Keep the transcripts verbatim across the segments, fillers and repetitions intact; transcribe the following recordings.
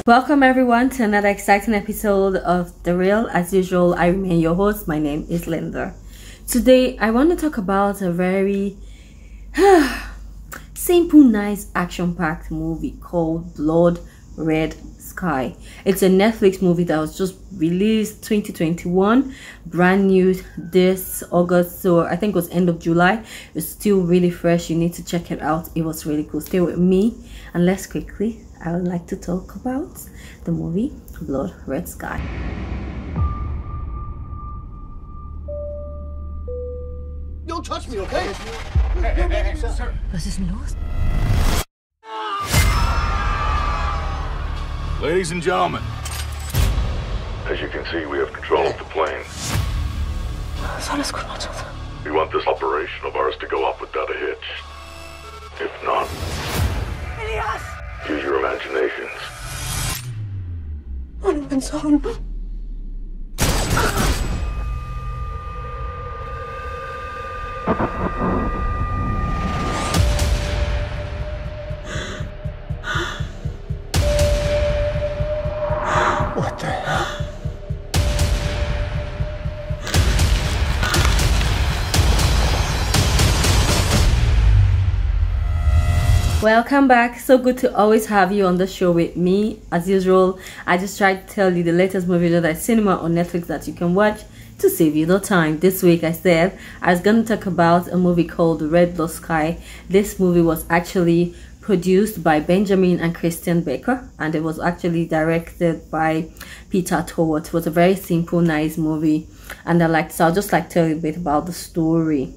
Welcome everyone to another exciting episode of The Real. As usual, I remain your host. My name is Linda. Today, I want to talk about a very simple, nice, action-packed movie called Blood Red Sky. It's a Netflix movie that was just released twenty twenty-one, brand new this August, so I think it was end of July. It's still really fresh. You need to check it out. It was really cool. Stay with me and let's quickly I would like to talk about the movie Blood Red Sky. Don't touch me, okay? Hey, hey, hey, sir. Was ist denn los? Ladies and gentlemen, as you can see, we have control of the plane. Ist alles gut, mein Schatz? We want this operation of ours to go off without a hitch. If not, Elias! use your imaginations. Oh, mein Sohn. What the hell? Welcome back. So good to always have you on the show with me. As usual, I just try to tell you the latest movie that I cinema on Netflix that you can watch to save you the time. This week I said I was going to talk about a movie called Red Blood Sky. This movie was actually produced by Benjamin and Christian Baker, and it was actually directed by Peter Toward. It was a very simple, nice movie, and I liked. So I'll just like tell you a bit about the story.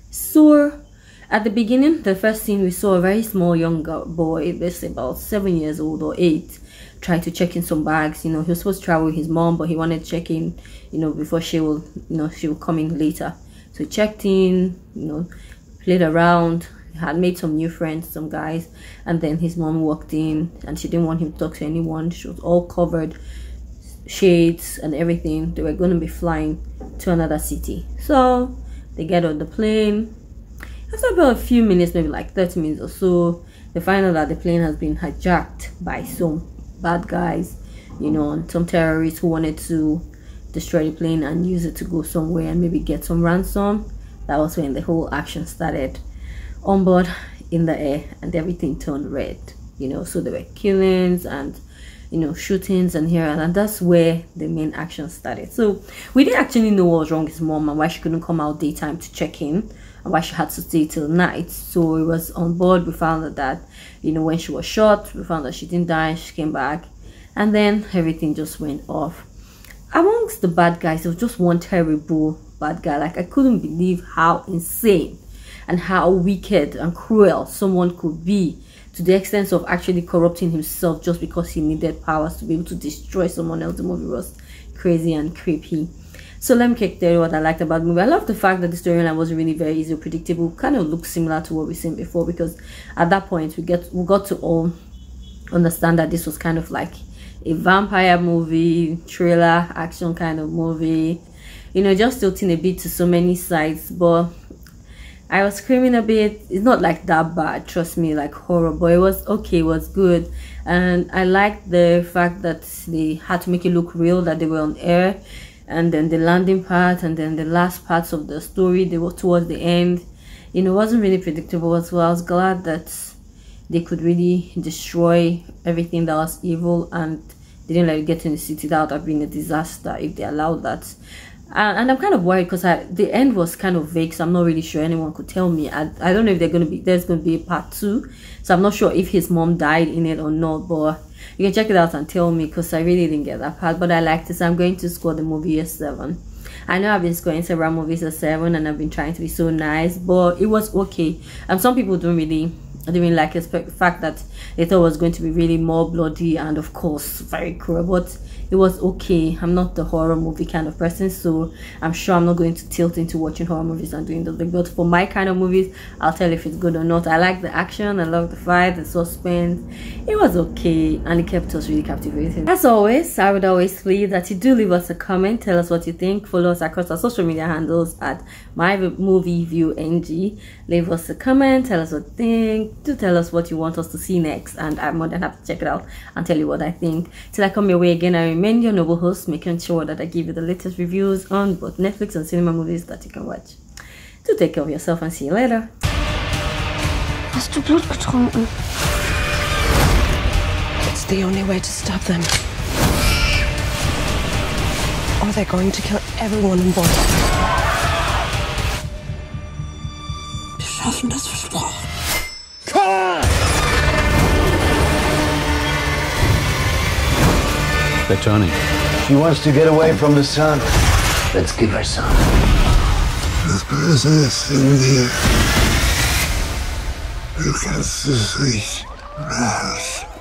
So at the beginning, the first scene, we saw a very small young boy, let's say about seven years old or eight, trying to check in some bags. You know, he was supposed to travel with his mom, but he wanted to check in, you know, before she will, you know, she will come in later. So he checked in, you know, played around, had made some new friends, some guys, and then his mom walked in, and she didn't want him to talk to anyone. She was all covered, shades and everything. They were going to be flying to another city. So they get on the plane. After about a few minutes, maybe like thirty minutes or so, they find out that the plane has been hijacked by some bad guys, you know, and some terrorists who wanted to destroy the plane and use it to go somewhere and maybe get some ransom. That was when the whole action started on board, in the air, and everything turned red, you know. So there were killings and, you know, shootings and here, and that's where the main action started. So we didn't actually know what was wrong with his mom and why she couldn't come out daytime to check in, and why she had to stay till night. So it was on board. We found out that, you know, when she was shot, we found that she didn't die. She came back, and then everything just went off. Amongst the bad guys, there was just one terrible bad guy. Like, I couldn't believe how insane and how wicked and cruel someone could be, to the extent of actually corrupting himself just because he needed powers to be able to destroy someone else. The movie was crazy and creepy. So let me quick tell you what I liked about the movie. I love the fact that the storyline was really very easy, predictable, kind of looks similar to what we've seen before, because at that point we get we got to all understand that this was kind of like a vampire movie, thriller, action kind of movie, you know, just tilting a bit to so many sides. But I was screaming a bit. It's not like that bad, trust me, like horror, but it was okay, it was good. And I liked the fact that they had to make it look real, that they were on air. And then the landing part, and then the last parts of the story, they were towards the end, you know, it wasn't really predictable as well. I was glad that they could really destroy everything that was evil, and they didn't let it get in the city. That would have been a disaster if they allowed that. Uh, and I'm kind of worried because the end was kind of vague, so I'm not really sure anyone could tell me. I, I don't know if they're going to be there's going to be a part two, so I'm not sure if his mom died in it or not, but you can check it out and tell me, because I really didn't get that part. But I liked it, so I'm going to score the movie a seven. I know I've been scoring several movies a seven, and I've been trying to be so nice, but it was okay. And some people don't really I didn't really like it, the fact that they thought it was going to be really more bloody and of course very cruel, but it was okay. I'm not the horror movie kind of person, so I'm sure I'm not going to tilt into watching horror movies and doing those. But for my kind of movies, I'll tell if it's good or not. I like the action, I love the fight, the suspense. It was okay, and it kept us really captivated. As always, I would always plead that you do leave us a comment, tell us what you think, follow us across our social media handles at my movie view ng. Leave us a comment, tell us what you think, do tell us what you want us to see next, and I'm more than happy to check it out and tell you what I think. Till I come your way again, I remain your noble host, making sure that I give you the latest reviews on both Netflix and cinema movies that you can watch. Do take care of yourself and see you later. Hast du Blut getrunken? It's the only way to stop them. Or they're going to kill everyone on board. Wir schaffen das, versprochen. They're turning. She wants to get away from the sun. Let's give her some. Das Böse ist in dir. Du kannst es nicht raus.